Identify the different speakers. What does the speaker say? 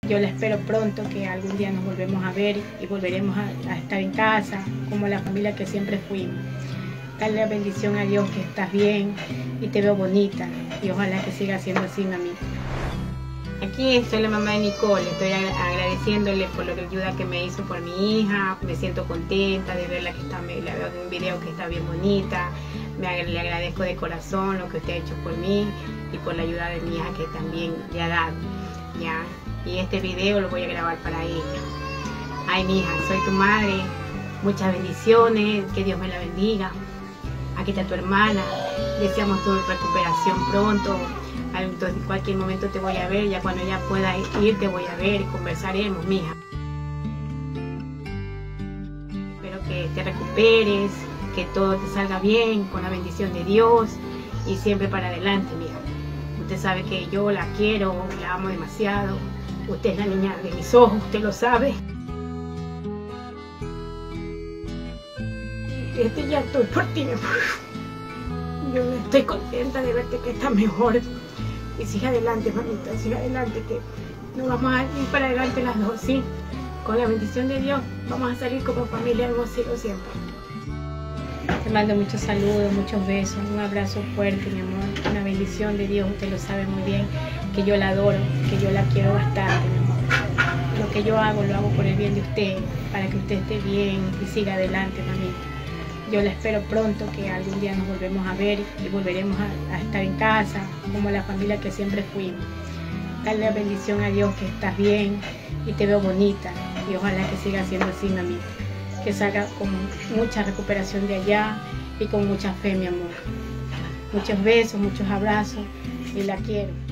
Speaker 1: Yo la espero pronto, que algún día nos volvemos a ver y volveremos a estar en casa, como la familia que siempre fuimos. Dale la bendición a Dios que estás bien y te veo bonita, y ojalá que siga siendo así, mamita. Aquí soy la mamá de Nicole, estoy agradeciéndole por la ayuda que me hizo por mi hija. Me siento contenta de verla, la veo en un video que está bien bonita. Le agradezco de corazón lo que usted ha hecho por mí y por la ayuda de mi hija que también le ha dado, ¿ya? Y este video lo voy a grabar para ella. Ay, mi hija, soy tu madre, muchas bendiciones, que Dios me la bendiga. Aquí está tu hermana, deseamos tu recuperación pronto. Entonces, en cualquier momento te voy a ver, ya cuando ella pueda ir te voy a ver y conversaremos, mija. Espero que te recuperes, que todo te salga bien, con la bendición de Dios y siempre para adelante, mija. Usted sabe que yo la quiero, la amo demasiado. Usted es la niña de mis ojos, usted lo sabe. Ya estoy por ti, mi amor. Yo estoy contenta de verte que estás mejor. Y sigue adelante, mamita, sigue adelante, que nos vamos a ir para adelante las dos, ¿sí? Con la bendición de Dios vamos a salir como familia, hemos sido siempre. Te mando muchos saludos, muchos besos, un abrazo fuerte, mi amor. Una bendición de Dios, usted lo sabe muy bien, que yo la adoro, que yo la quiero bastante, mi amor. Lo que yo hago, lo hago por el bien de usted, para que usted esté bien y siga adelante, mamita. Yo la espero pronto, que algún día nos volvemos a ver y volveremos a estar en casa, como la familia que siempre fuimos. Dale la bendición a Dios que estás bien y te veo bonita, y ojalá que siga siendo así, mamita. Que salga con mucha recuperación de allá y con mucha fe, mi amor. Muchos besos, muchos abrazos, y la quiero.